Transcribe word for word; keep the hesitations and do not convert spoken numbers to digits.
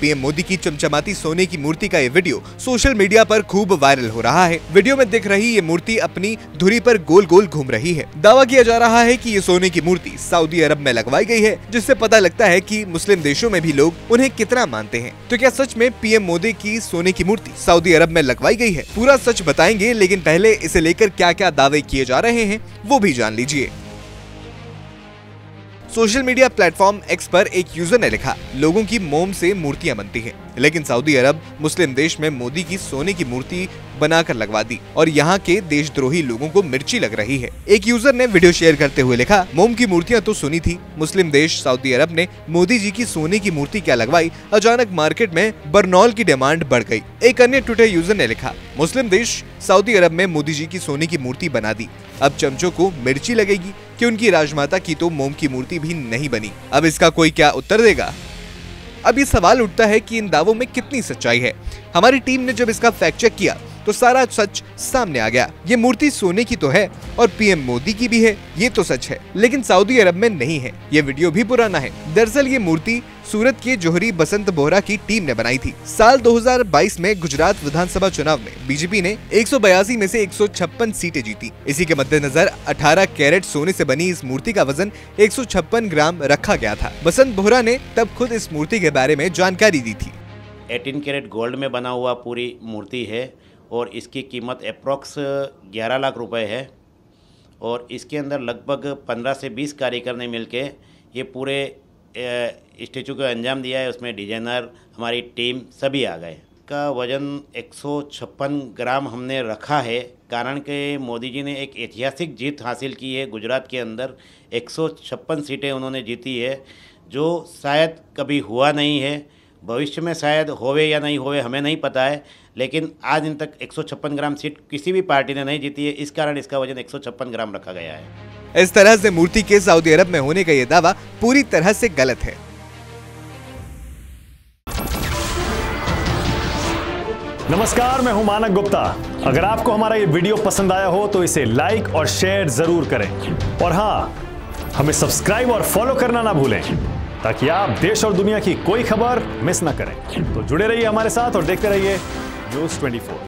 PM Modi की चमचमाती सोने की मूर्ति का ये वीडियो सोशल मीडिया पर खूब वायरल हो रहा है। वीडियो में दिख रही ये मूर्ति अपनी धुरी पर गोल गोल घूम रही है। दावा किया जा रहा है कि ये सोने की मूर्ति सऊदी अरब में लगवाई गई है, जिससे पता लगता है कि मुस्लिम देशों में भी लोग उन्हें कितना मानते हैं। तो क्या सच में पीएम मोदी की सोने की मूर्ति सऊदी अरब में लगवाई गई है? पूरा सच बताएंगे, लेकिन पहले इसे लेकर क्या क्या दावे किए जा रहे हैं वो भी जान लीजिए। सोशल मीडिया प्लेटफॉर्म एक्स पर एक यूजर ने लिखा, लोगों की मोम से मूर्तियां बनती हैं, लेकिन सऊदी अरब मुस्लिम देश में मोदी की सोने की मूर्ति बनाकर लगवा दी और यहाँ के देशद्रोही लोगों को मिर्ची लग रही है। एक यूजर ने वीडियो शेयर करते हुए लिखा, मोम की मूर्तियां तो सुनी थी, मुस्लिम देश सऊदी अरब ने मोदी जी की सोने की मूर्ति क्या लगवाई, अचानक मार्केट में बरनौल की डिमांड बढ़ गई। एक अन्य ट्विटर यूजर ने लिखा, मुस्लिम देश सऊदी अरब में मोदी जी की सोने की मूर्ति बना दी, अब चमचों को मिर्ची लगेगी कि उनकी राजमाता की तो मोम की मूर्ति भी नहीं बनी। अब इसका कोई क्या उत्तर देगा? अब ये सवाल उठता है कि इन दावों में कितनी सच्चाई है। हमारी टीम ने जब इसका फैक्ट चेक किया तो सारा सच सामने आ गया। ये मूर्ति सोने की तो है और पीएम मोदी की भी है, ये तो सच है, लेकिन सऊदी अरब में नहीं है। ये वीडियो भी पुराना है। दरअसल ये मूर्ति सूरत के जोहरी बसंत बोहरा की टीम ने बनाई थी। साल दो हज़ार बाईस में गुजरात विधानसभा चुनाव में बीजेपी ने एक सौ बयासी में से एक सौ छप्पन सीटें जीती। इसी के मद्देनजर अठारह कैरेट सोने से बनी इस मूर्ति का वजन एक सौ छप्पन ग्राम रखा गया था। बसंत बोहरा ने तब खुद इस मूर्ति के बारे में जानकारी दी थी। अठारह कैरेट गोल्ड में बना हुआ पूरी मूर्ति है और इसकी कीमत अप्रॉक्स ग्यारह लाख रुपए है और इसके अंदर लगभग पंद्रह से बीस कारीगर ने मिलके ये पूरे स्टेचू को अंजाम दिया है। उसमें डिजाइनर, हमारी टीम सभी आ गए। का वजन एक सौ छप्पन ग्राम हमने रखा है, कारण कि मोदी जी ने एक ऐतिहासिक जीत हासिल की है। गुजरात के अंदर एक सौ छप्पन सीटें उन्होंने जीती है, जो शायद कभी हुआ नहीं है। भविष्य में शायद होवे या नहीं होवे हमें नहीं पता है, लेकिन आज दिन तक एक सौ छप्पन ग्राम सीट किसी भी पार्टी ने नहीं जीती है। इस कारण इसका वजन एक सौ छप्पन ग्राम रखा गया है। इस तरह से मूर्ति के सऊदी अरब में होने का ये दावा पूरी तरह से गलत है। नमस्कार, मैं हूं मानक गुप्ता। अगर आपको हमारा ये वीडियो पसंद आया हो तो इसे लाइक और शेयर जरूर करें और हाँ, हमें सब्सक्राइब और फॉलो करना ना भूलें ताकि आप देश और दुनिया की कोई खबर मिस ना करें। तो जुड़े रहिए हमारे साथ और देखते रहिए न्यूज़ चौबीस।